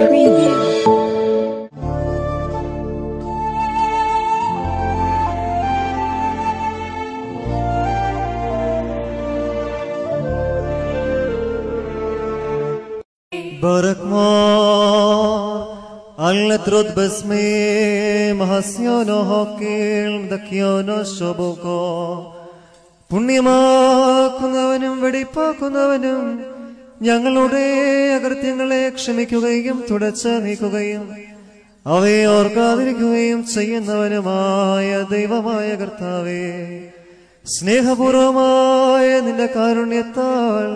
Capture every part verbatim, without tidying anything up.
Preview. Barakma Al-Netrut Besme Mahasyono Hokil Dakyono Shoboko പുണ്യമാക്കുന്നവനും വെടിപ്പാക്കുന്നവനും ഞങ്ങളുടെ അകൃത്യങ്ങളെ ക്ഷമിക്കുകയും തുടച്ച് നീക്കുകയും അവയെ ഓർക്കാതിരിക്കുകയും ചെയ്യുന്നവനുമായ ദൈവമായ കർത്താവേ, സ്നേഹപൂർവമായ നിന്റെ കാരുണ്യത്താൽ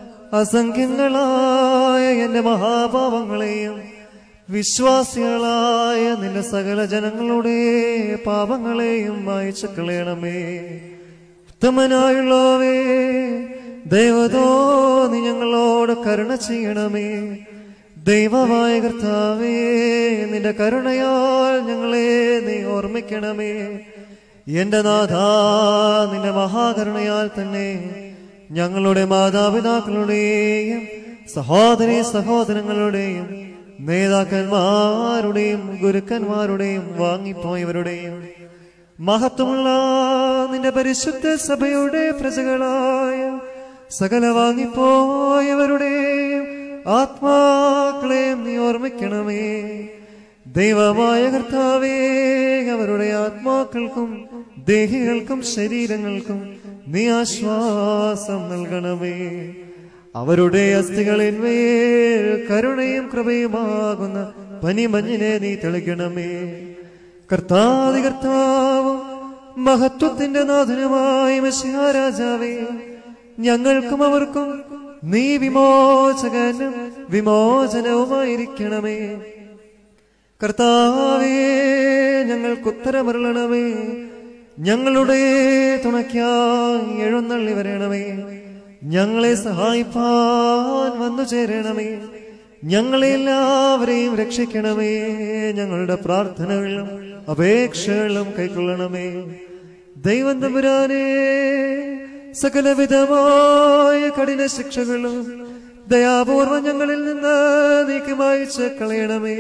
അസംഖ്യങ്ങളായ എന്റെ മഹാപാപങ്ങളെയും വിശ്വാസികളായ നിന്റെ സകല ജനങ്ങളുടെ പാപങ്ങളെയും മായ്ച്ചു കളയണമേ. ഉത്തമനായുള്ളവേ, ദൈവതോ നീ ഞങ്ങളോട് കരുണ ചെയ്യണമേ. ദൈവമായ കർത്താവേ, നിന്റെ കരുണയാൽ ഞങ്ങളെ നീ ഓർമ്മിക്കണമേ. എന്റെ നാഥാ, നിന്റെ മഹാകരുണയാൽ തന്നെ ഞങ്ങളുടെ മാതാപിതാക്കളുടെയും സഹോദരി സഹോദരങ്ങളുടെയും നേതാക്കന്മാരുടെയും ഗുരുക്കന്മാരുടെയും വാങ്ങിപ്പോയവരുടെയും മഹത്വമുള്ള നിന്റെ പരിശുദ്ധ സഭയുടെ പ്രജകളായ സകല വാങ്ങിപ്പോയവരുടെയും ആത്മാക്കളെയും നീ ഓർമ്മിക്കണമേ. ദൈവമായ കർത്താവേ, അവരുടെ ആത്മാക്കൾക്കും ദേഹികൾക്കും ശരീരങ്ങൾക്കും നീ ആശ്വാസം നൽകണമേ. അവരുടെ അസ്ഥികളിന്മേൽ കരുണയും കൃപയുമാകുന്ന പനിമഞ്ഞിനെ നീ തെളിക്കണമേ. കർത്താതി കർത്താവും മഹത്വത്തിന്റെ നാഥനുമായ മെശിഹാ രാജാവേ, ഞങ്ങൾക്കും അവർക്കും നീ വിമോചകനും വിമോചനവുമായിരിക്കണമേ. കർത്താവേ, ഞങ്ങൾക്കുത്തരമരുളണമേ. ഞങ്ങളുടെ തുണയ്ക്കായി എഴുന്നള്ളി വരണമേ. ഞങ്ങളെ സഹായിപ്പാൻ വന്നു ചേരണമേ. ഞങ്ങളെ എല്ലാവരെയും രക്ഷിക്കണമേ. ഞങ്ങളുടെ പ്രാർത്ഥനകളും അപേക്ഷകളും കൈക്കൊള്ളണമേ. ദൈവം തമ്പുരാനേ, സകലവിധമായ കഠിന ശിക്ഷകളും ദയാപൂർവം ഞങ്ങളിൽ നിന്ന് നീക്കി മായ്ച്ച് കളയണമേ.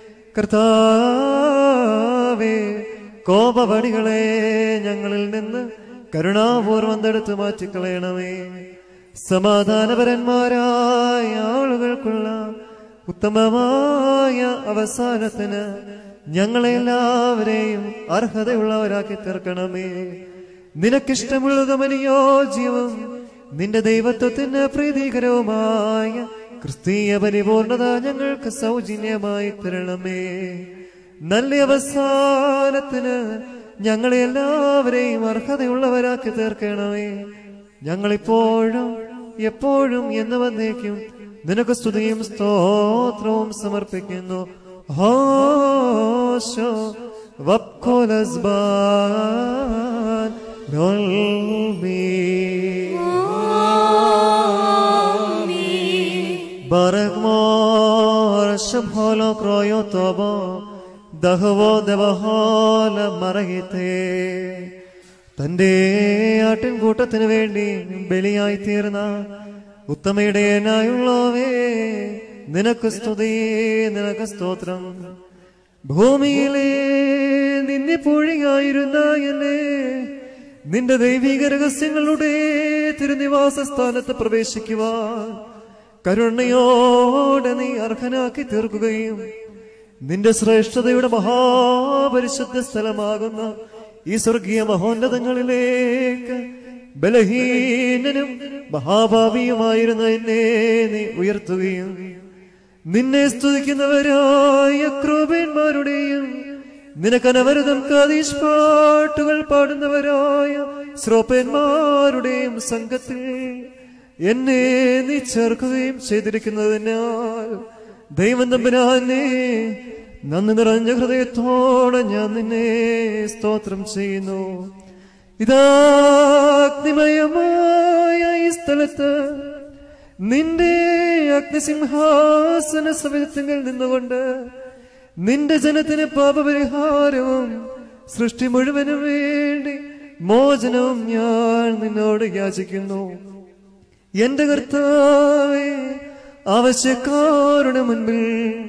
കർത്താവേ, കോപവടികളെ ഞങ്ങളിൽ നിന്ന് കരുണാപൂർവം തടുത്തു മാറ്റിക്കളയണമേ. സമാധാനപരന്മാരായ ആളുകൾക്കുള്ള ഉത്തമമായ അവസാനത്തിന് ഞങ്ങളെല്ലാവരെയും അർഹതയുള്ളവരാക്കി തീർക്കണമേ. നിനക്കിഷ്ടമുള്ളതും അനുയോജ്യവും നിന്റെ ദൈവത്വത്തിന് പ്രീതികരവുമായ ക്രിസ്തീയ പരിപൂർണത ഞങ്ങൾക്ക് സൗജന്യമായി തരണമേ. നല്ല അവസാനത്തിന് ഞങ്ങളെല്ലാവരെയും അർഹതയുള്ളവരാക്കി തീർക്കണമേ. ഞങ്ങളിപ്പോഴും എപ്പോഴും എന്ന് വന്നേക്കും നിനക്ക് സ്തുതിയും സ്തോത്രവും സമർപ്പിക്കുന്നു. ഹോശോ വഖോലസ്ബാൻ റോൽമി ബറഗ്മോർ ശബ്ഹോലോ ക്രോയോ തോബോ ദഹവോ ദവഹോല മറഹിത്തേ. തന്റെ ആട്ടിൻകൂട്ടത്തിനു വേണ്ടി ബലിയായി തീർന്ന ഉത്തമയുടേനായുള്ളവേ, നിനക്ക് സ്തുതി, നിനക്ക് സ്തോത്രം. ഭൂമിയിലെ നിന്നെ പൂഴിയായിരുന്ന എന്നെ നിന്റെ ദൈവിക രഹസ്യങ്ങളുടെ തിരുനിവാസ സ്ഥാനത്ത് പ്രവേശിക്കുവാൻ കരുണയോടെ നീ അർഹനാക്കി തീർക്കുകയും നിന്റെ ശ്രേഷ്ഠതയുടെ മഹാപരിശുദ്ധ സ്ഥലമാകുന്ന ഈ സ്വർഗീയ മഹോന്നതങ്ങളിലേക്ക് ബലഹീനനും മഹാഭാവിയുമായിരുന്ന എന്നെ നീ ഉയർത്തുകയും നിന്നെ സ്തുതിക്കുന്നവരായ ക്രൂബന്മാരുടെയും നിനക്കനവരതം കാദീശ് പാട്ടുകൾ പാടുന്നവരായ ശ്രോപ്പന്മാരുടെയും സംഘത്തിൽ എന്നെ നീ ചേർക്കുകയും ചെയ്തിരിക്കുന്നതിനാൽ ദൈവം തമ്പുരാനെ, നന്ദി നിറഞ്ഞ ഹൃദയത്തോടെ ഞാൻ നിന്നെ സ്തോത്രം ചെയ്യുന്നു. ഇതാ അഗ്നിമയമായ ഈ സ്ഥലത്ത് നിന്റെ അഗ്നിസിംഹാസന സവിധത്തിൽ നിന്നുകൊണ്ട് നിന്റെ ജനത്തിന് പാപപരിഹാരവും സൃഷ്ടി മുഴുവനും വേണ്ടി മോചനവും ഞാൻ നിന്നോട് യാചിക്കുന്നു. എന്റെ കർത്താവേ, ആവശ്യക്കാരുടെ മുൻപിൽ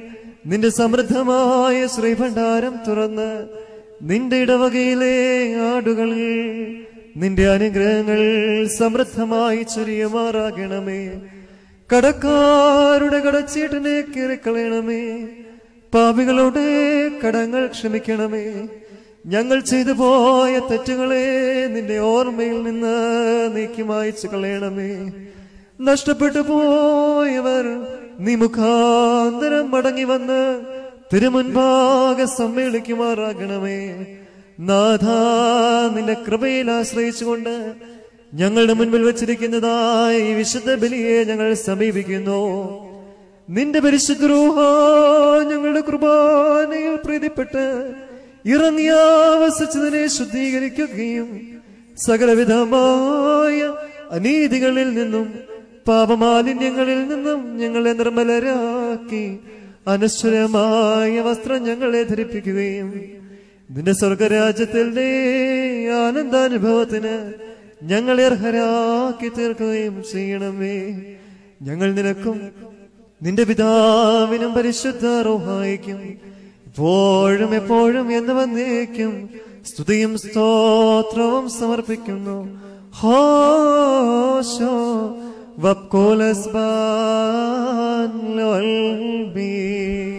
നിന്റെ സമൃദ്ധമായ ശ്രീഭണ്ഡാരം തുറന്ന് നിന്റെ ഇടവകയിലെ ആടുകളിൽ നിന്റെ അനുഗ്രഹങ്ങൾ സമൃദ്ധമായി ചൊരിയുമാറാകണമേ. കടക്കാരുടെ കടച്ചീട്ടിനെ കീറിക്കളയണമേ. പാപികളുടെ കടങ്ങൾ ക്ഷമിക്കണമേ. ഞങ്ങൾ ചെയ്തു പോയ തെറ്റുകളെ നിന്റെ ഓർമ്മയിൽ നിന്ന് നീക്കി മായ്ച്ചു കളയണമേ. നഷ്ടപ്പെട്ടു പോയവർ നീ മുഖാന്തരം മടങ്ങി വന്ന് തിരുമുൻപാകെ സമ്മേളിക്കുമാറാകണമേ. നാഥ, നിന്റെ കൃപയിൽ ആശ്രയിച്ചുകൊണ്ട് ഞങ്ങളുടെ മുൻപിൽ വച്ചിരിക്കുന്നതായ ഈ വിശുദ്ധ ബലിയെ ഞങ്ങൾ സമീപിക്കുന്നു. നിന്റെ പരിശുദ്ധ റൂഹ ഞങ്ങളുടെ കുർബാനയിൽ പ്രീതിപ്പെട്ട് ഇറങ്ങിയാവസിച്ചതിനെ ശുദ്ധീകരിക്കുകയും സകലവിധമായ അനീതികളിൽ നിന്നും പാപമാലിന്യങ്ങളിൽ നിന്നും ഞങ്ങളെ നിർമ്മലരാക്കി അനശ്വരമായ വസ്ത്രം ഞങ്ങളെ ധരിപ്പിക്കുകയും നിന്റെ സ്വർഗരാജ്യത്തിന്റെ ആനന്ദാനുഭവത്തിന് ഞങ്ങളെ അർഹരാക്കി തീർക്കുകയും ചെയ്യണമേ. ഞങ്ങൾ നിനക്കും നിന്റെ പിതാവിനും പരിശുദ്ധ റൂഹായിക്കും ഇപ്പോഴും എപ്പോഴും എന്ന് വന്നേക്കും സ്തുതിയും സ്തോത്രവും സമർപ്പിക്കുന്നു. ഹോശോ വബ്കോലസ്ബാൻ ലോൽബി.